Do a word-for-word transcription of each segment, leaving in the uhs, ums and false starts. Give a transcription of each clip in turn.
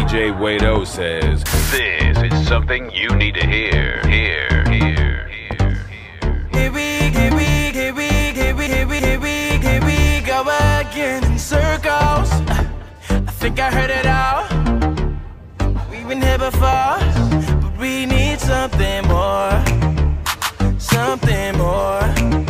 J Wado says, this is something you need to hear. Hear, hear, hear, hear. Here we, here we, here we, here we, here we, here we, here we go again in circles. I think I heard it all. We've been here before, but we need something more. Something more.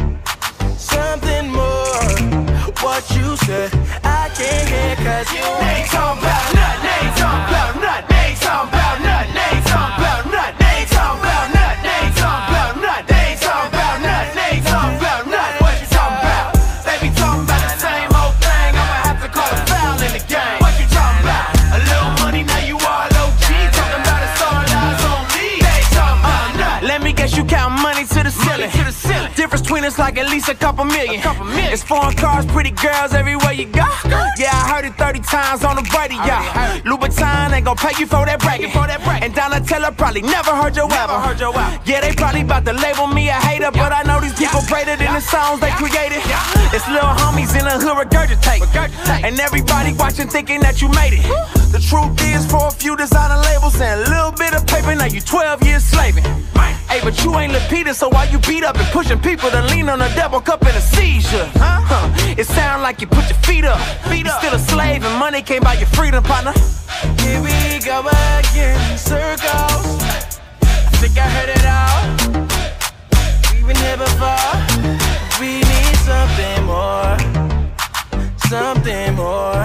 Something more. What you said, I can't hear, cause you ain't talking about nothing. Ain't talking about nothing. Ain't talking about nothing. Ain't talking about nothing. Ain't talking about nothing. Ain't talking about nothing. Ain't talking about nothing. Ain't talking about nothing. What you talking about? They be talking about the same old thing. I'ma have to call a foul in the game. What you talking about? A little money, now you all low G. Talking about it's all eyes on me. They ain't talking about nothing. Let me guess you count money to the ceiling. To the ceiling. Difference between us like at least a couple million. A couple million. It's foreign cars, pretty girls everywhere you go. Yeah, I heard it thirty times on the radio. Louboutin ain't gon' pay you for that bragging. And Donatella probably never heard your album. Yeah, they probably about to label me a hater, but I know these people greater than the songs they created. It's little homies in the hood regurgitate, and everybody watching thinking that you made it. The truth is, for a few designer labels and a little bit of paper, now you twelve years slaving. Hey, but you ain't Lapita, so why you beat up and pushing people to lean on a double cup in a seizure? Huh? Huh. It sound like you put your feet up. Feet up. You're still a slave and money can't buy your freedom, partner. Here we go again in circles. I think I heard it all. We've been here before. We need something more. Something more.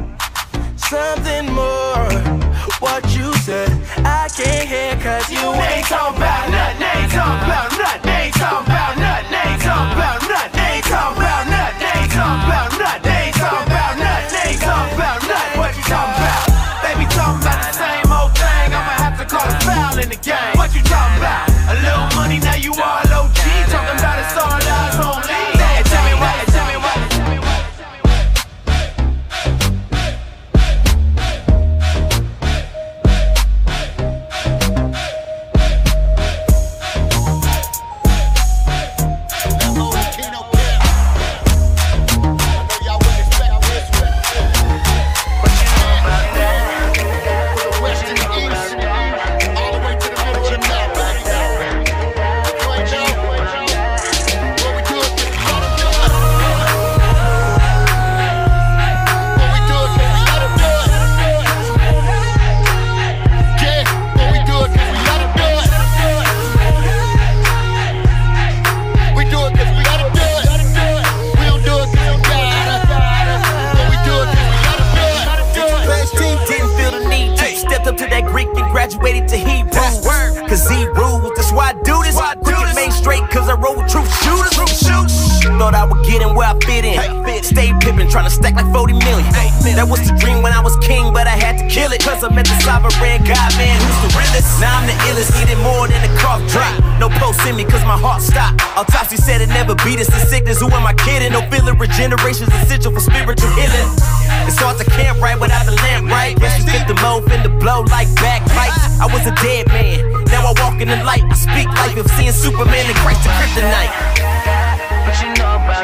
Something more. What you said, I can't hear, cause you ain't talking about nothing. Ain't talking about nothing. Ain't talking about nothing. Ain't talking about nothing. Ain't talking about nothing. Ain't talking about nothing. Ain't talking about nothing. Ain't talking about nothing. What you talking about? They be talking about the same old thing. I'ma have to call a foul in the game. What you talking about? A little money, now you all low G. Talking about it's all eyes on me. Hey, tell me what, tell me what. That was the dream when I was king, but I had to kill it. Cause I met the sovereign God, man, who's the realest. Now I'm the illest, needed more than a cough drop. No pulse in me cause my heart stopped. Autopsy said it never beat us, the sickness, who am I kidding? No feeling, regeneration's essential for spiritual healing. It's hard to camp right without the lamp, right? Guess you fit the mo, finna blow like backlights. I was a dead man, now I walk in the light. I speak life of seeing Superman and Christ the kryptonite. What you know about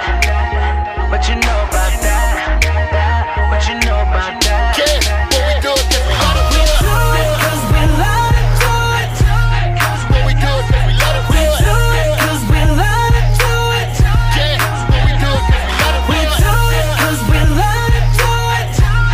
that? What you know about that? What you know about that? Yeah, what we do it, cause we let it do it. Cause we let it do it. What we do it, cause we let it do it. Cause we let it do it. Yeah, what we do it, cause we let it do it. Cause we let it do it.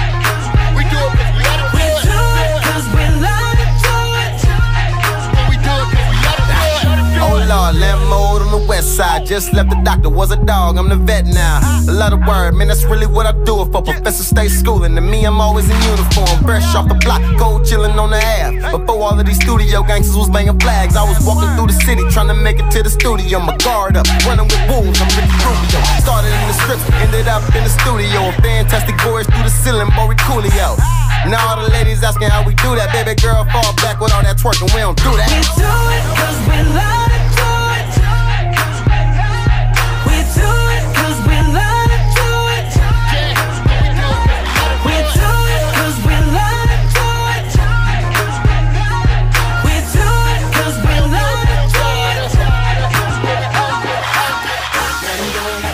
We do it, cause we let it do it. Cause we let it do it. What we do it, cause we let it do it. Oh Lord, lamp mode on the west side. Just left the doctor, was a dog, I'm the vet now. A lot of word, man, that's really what I do it for. Professor stay schooling, and me, I'm always in uniform. Fresh off the block, cold chillin' on the Ave. Before all of these studio gangsters was banging flags, I was walking through the city, trying to make it to the studio. My guard up, running with wolves, I'm Ricky Rubio. Started in the scripts, ended up in the studio. A fantastic voice through the ceiling, Bory Coolio. Now all the ladies asking how we do that. Baby girl, fall back with all that twerking, we don't do that. We do it cause we let it do it. We do it cause we let it do it. We do it cause we let it do it. We do it cause we let it do it.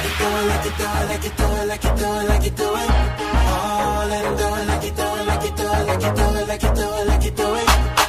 Let him do it like you do it, like you do it, like you do it. Oh, let him do it like you do it, like you do it. like you do it, like you do it, like you do it.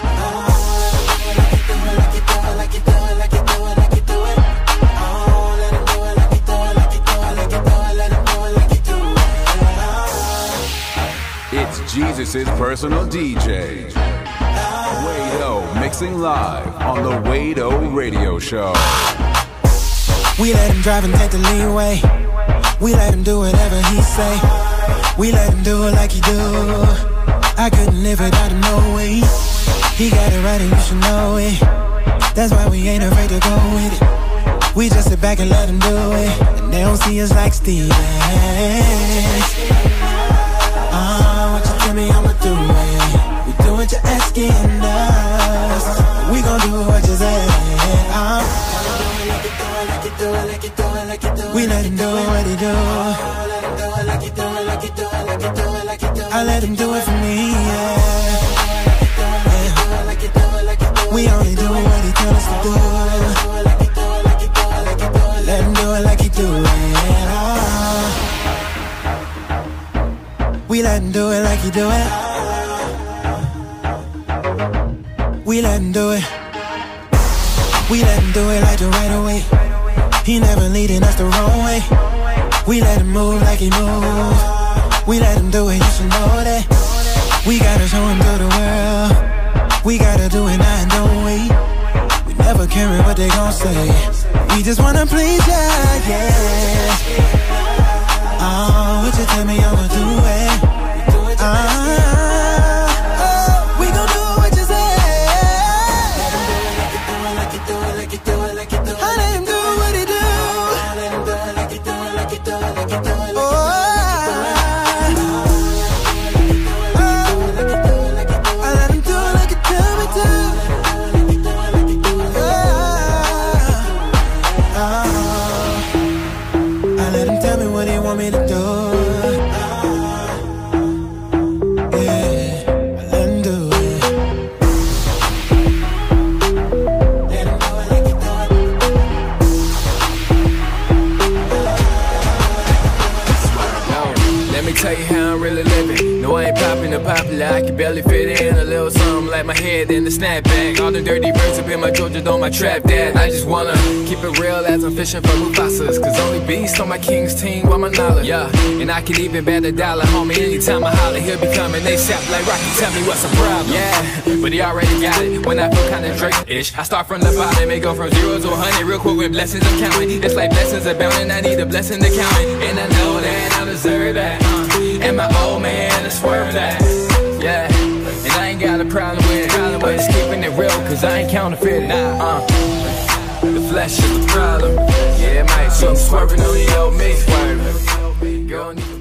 It's Jesus' personal D J, Wade-O, mixing live on the Wade-O Radio Show. We let him drive and take the leeway. We let him do whatever he say. We let him do it like he do. I couldn't live without him, no way. He got it right and you should know it. That's why we ain't afraid to go with it. We just sit back and let him do it. And they don't see us like Steven. Uh, what you tell me, I'ma do it. We do what you're asking us. We gon' do what you say. uh, We let him do it, what he do. I let him do it for me, yeah. Yeah. We only do what he tell us to do. Let him do it like he do it. Oh. We let him do it like he do it. We let him do it. We let him do it like the right away. He never leading us the wrong way. We let him move like he move. We let him do it, you should know that. We gotta show him to the world. We gotta do it now and don't wait. We never caring what they gon' say. We just wanna please ya, yeah. Oh, what you tell me I'ma do it. Uh, oh, we gon' do what you say. I let him do what he do. Oh, I let him do it like he tell me to. I let him tell me what he want me to do. Tell you how I'm really living. No, I ain't popping or popular. I can barely fit in a little something like my head in the snapback. All the dirty birds up in my Georgia on my trap dad. I just wanna keep it real as I'm fishing for Mufasas. Cause only beast on my king's team want my knowledge. Yeah, and I can even bet a dollar, homie. Anytime I holler, he'll be coming. They sap like Rocky, tell me what's the problem. Yeah, but he already got it. When I feel kinda Drake-ish, I start from the bottom and go from zero to a hundred real quick with blessings I'm counting. It's like blessings abounding, I need a blessing to count it. And I know that I deserve that. uh. And my old man is swerve that, yeah. And I ain't got a problem with it, problem with just keeping it real, cause I ain't counterfeiting, nah, uh. The flesh is the problem, yeah, it might be swerving on the old me, swerving. Girl, need